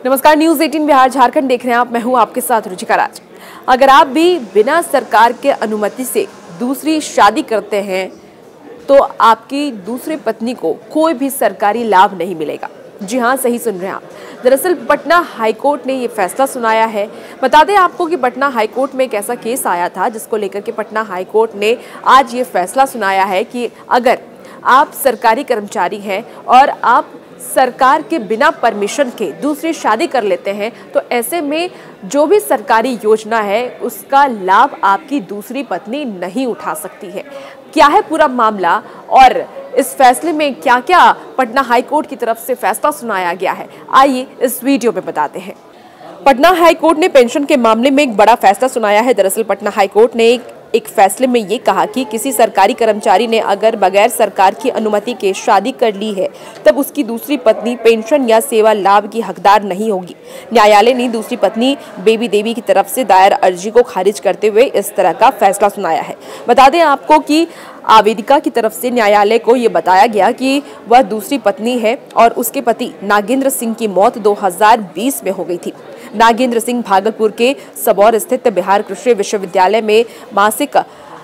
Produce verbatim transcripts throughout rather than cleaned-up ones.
नमस्कार, न्यूज अठारह बिहार झारखंड देख रहे हैं आप। मैं हूं आपके साथ रुचिका राज। अगर आप भी बिना सरकार के अनुमति से दूसरी शादी करते हैं तो आपकी दूसरी पत्नी को कोई भी सरकारी लाभ नहीं मिलेगा। जी हां, सही सुन रहे हैं आप। दरअसल पटना हाईकोर्ट ने ये फैसला सुनाया है। बता दें आपको कि पटना हाईकोर्ट में एक ऐसा केस आया था जिसको लेकर के पटना हाईकोर्ट ने आज ये फैसला सुनाया है कि अगर आप सरकारी कर्मचारी हैं और आप सरकार के बिना परमिशन के दूसरी शादी कर लेते हैं तो ऐसे में जो भी सरकारी योजना है उसका लाभ आपकी दूसरी पत्नी नहीं उठा सकती है। क्या है पूरा मामला और इस फैसले में क्या क्या पटना हाईकोर्ट की तरफ से फैसला सुनाया गया है, आइए इस वीडियो में बताते हैं। पटना हाईकोर्ट ने पेंशन के मामले में एक बड़ा फैसला सुनाया है। दरअसल पटना हाईकोर्ट ने एक एक फैसले में ये कहा कि किसी सरकारी कर्मचारी ने अगर बगैर सरकार की अनुमति के शादी कर ली है तब उसकी दूसरी पत्नी पेंशन या सेवा लाभ की हकदार नहीं होगी। न्यायालय ने दूसरी पत्नी बेबी देवी की तरफ से दायर अर्जी को खारिज करते हुए इस तरह का फैसला सुनाया है। बता दें आपको कि आवेदिका की तरफ से न्यायालय को ये बताया गया कि वह दूसरी पत्नी है और उसके पति नागेंद्र सिंह की मौत दो हज़ार बीस में हो गई थी। नागेंद्र सिंह भागलपुर के सबौर स्थित बिहार कृषि विश्वविद्यालय में मासिक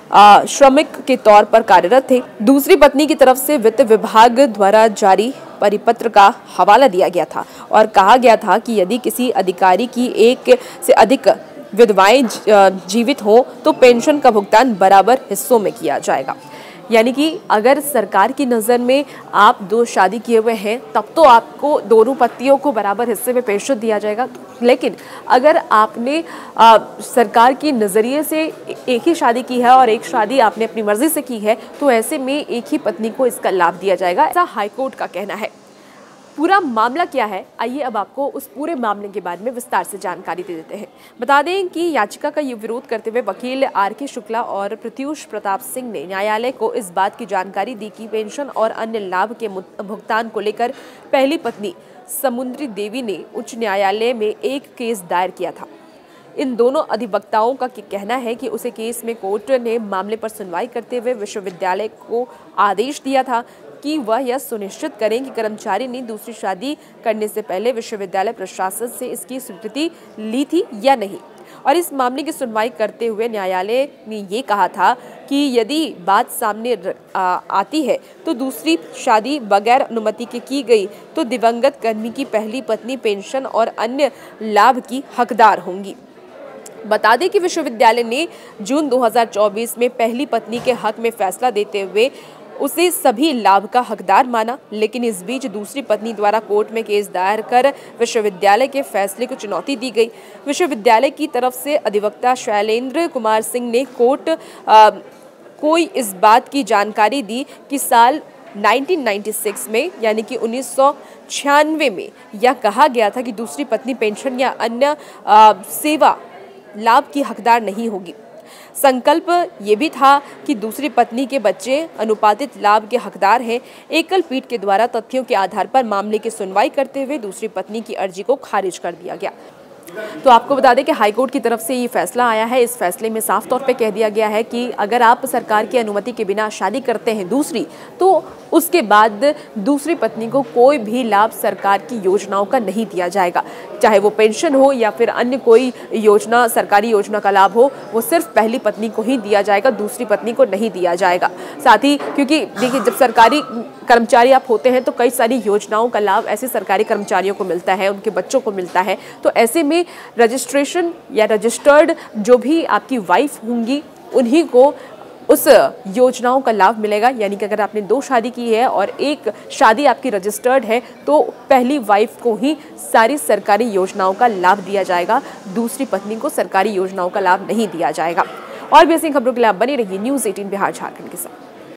श्रमिक के तौर पर कार्यरत थे। दूसरी पत्नी की तरफ से वित्त विभाग द्वारा जारी परिपत्र का हवाला दिया गया था और कहा गया था कि यदि किसी अधिकारी की एक से अधिक विधवाएं जीवित हो तो पेंशन का भुगतान बराबर हिस्सों में किया जाएगा। यानी कि अगर सरकार की नज़र में आप दो शादी किए हुए हैं तब तो आपको दोनों पतियों को बराबर हिस्से में पेंशन दिया जाएगा, लेकिन अगर आपने आ, सरकार की नज़रिए से एक ही शादी की है और एक शादी आपने अपनी मर्जी से की है तो ऐसे में एक ही पत्नी को इसका लाभ दिया जाएगा, ऐसा हाईकोर्ट का कहना है। पूरा मामला क्या है, आइए अब आपको उस पूरे मामले के बारे में विस्तार से जानकारी दे देते हैं। बता दें कि याचिका का ये विरोध करते हुए वकील आर के शुक्ला और प्रत्युष प्रताप सिंह ने न्यायालय को इस बात की जानकारी दी कि पेंशन और अन्य लाभ के भुगतान को लेकर पहली पत्नी समुद्री देवी ने उच्च न्यायालय में एक केस दायर किया था। इन दोनों अधिवक्ताओं का कहना है कि उसे केस में कोर्ट ने मामले पर सुनवाई करते हुए विश्वविद्यालय को आदेश दिया था कि वह यह सुनिश्चित करें कि कर्मचारी ने दूसरी शादी करने से पहले विश्वविद्यालय प्रशासन से इसकी स्वीकृति ली थी या नहीं। और इस मामले की सुनवाई करते हुए न्यायालय ने ये कहा था कि यदि बात सामने आ, आती है तो दूसरी शादी बगैर अनुमति के की गई तो दिवंगत कर्मी की पहली पत्नी पेंशन और अन्य लाभ की हकदार होंगी। बता दें कि विश्वविद्यालय ने जून दो हज़ार चौबीस में पहली पत्नी के हक में फैसला देते हुए उसे सभी लाभ का हकदार माना, लेकिन इस बीच दूसरी पत्नी द्वारा कोर्ट में केस दायर कर विश्वविद्यालय के फैसले को चुनौती दी गई। विश्वविद्यालय की तरफ से अधिवक्ता शैलेंद्र कुमार सिंह ने कोर्ट आ, कोई इस बात की जानकारी दी कि साल उन्नीस सौ छियानवे में यानी कि उन्नीस सौ छियानवे में यह कहा गया था कि दूसरी पत्नी पेंशन या अन्य आ, सेवा लाभ की हकदार नहीं होगी। संकल्प ये भी था कि दूसरी पत्नी के बच्चे अनुपातित लाभ के हकदार हैं। एकल पीठ के द्वारा तथ्यों के आधार पर मामले की सुनवाई करते हुए दूसरी पत्नी की अर्जी को खारिज कर दिया गया। तो आपको बता दें कि हाईकोर्ट की तरफ से ये फैसला आया है। इस फैसले में साफ तौर पे कह दिया गया है कि अगर आप सरकार की अनुमति के बिना शादी करते हैं दूसरी, तो उसके बाद दूसरी पत्नी को कोई भी लाभ सरकार की योजनाओं का नहीं दिया जाएगा, चाहे वो पेंशन हो या फिर अन्य कोई योजना, सरकारी योजना का लाभ हो, वो सिर्फ पहली पत्नी को ही दिया जाएगा, दूसरी पत्नी को नहीं दिया जाएगा। साथ ही क्योंकि देखिए, जब सरकारी कर्मचारी आप होते हैं तो कई सारी योजनाओं का लाभ ऐसे सरकारी कर्मचारियों को मिलता है, उनके बच्चों को मिलता है। तो ऐसे में रजिस्ट्रेशन या रजिस्टर्ड जो भी आपकी वाइफ होंगी उन्हीं को उस योजनाओं का लाभ मिलेगा। यानी कि अगर आपने दो शादी की है और एक शादी आपकी रजिस्टर्ड है तो पहली वाइफ को ही सारी सरकारी योजनाओं का लाभ दिया जाएगा, दूसरी पत्नी को सरकारी योजनाओं का लाभ नहीं दिया जाएगा। और भी ऐसी खबरों के लिए आप बने रहिए न्यूज़ अठारह बिहार झारखंड के साथ।